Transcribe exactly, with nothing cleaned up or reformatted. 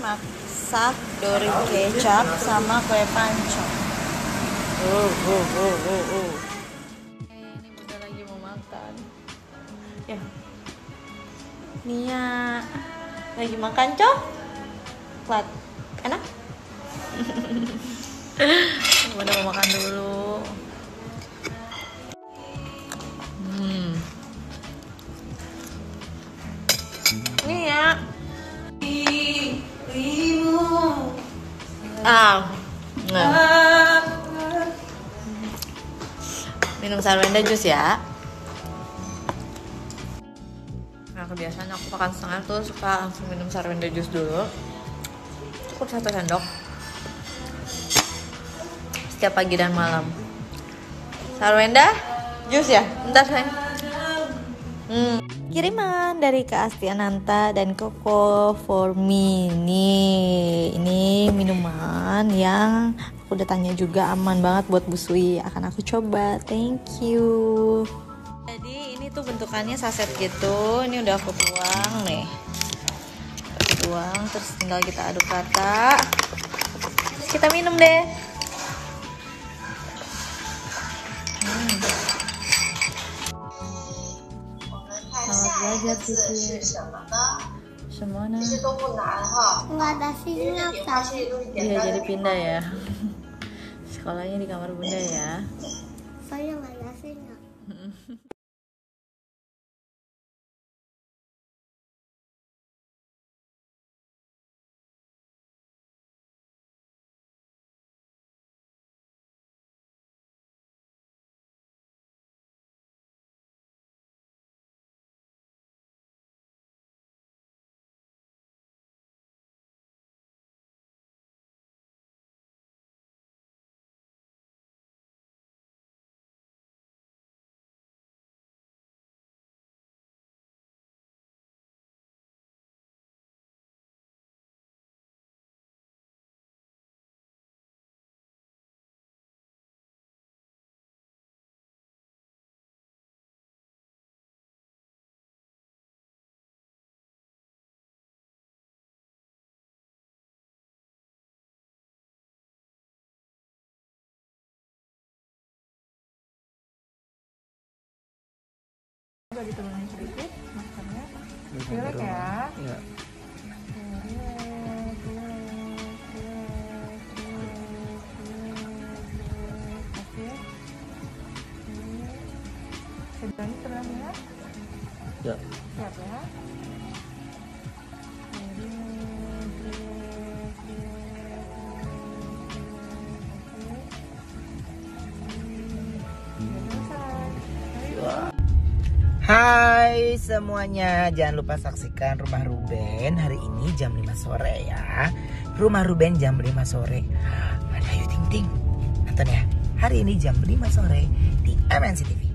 masak dori kecap sama kue pancong. Uh, uh, uh, uh, uh. Ini Bunda lagi mau makan. Ya, Nia lagi makan coklat, enak. Bunda mau makan dulu. Hmm. Nia. Ah, nah. Minum sarwenda jus ya. Nah, kebiasaan aku makan setengah tuh suka langsung minum sarwenda jus dulu. Cukup satu sendok setiap pagi dan malam. Sarwenda jus ya, bentar sayang. Hmm. Kiriman dari Kak Asti Ananta dan Koko for me. Nih, ini minuman yang aku udah tanya juga aman banget buat busui. Akan aku coba. Thank you. Jadi ini tuh bentukannya saset gitu. Ini udah aku tuang nih. Aku tuang, terus tinggal kita aduk rata. Terus kita minum deh. Hmm. Selamat belajar Cici. Semuanya nggak ada sinyal tadi. Iya, jadi pindah ya. Sekolahnya di kamar Bunda ya. Saya nggak ada sinyal. Coba diturunin sedikit maskernya. Jelek ya? Iya. Sedang terang ya? Ya. Siap ya? Hai semuanya, jangan lupa saksikan Rumah Ruben hari ini jam lima sore ya. Rumah Ruben jam lima sore. Ada Ayu Ting Ting. Nonton ya, hari ini jam lima sore di M N C T V.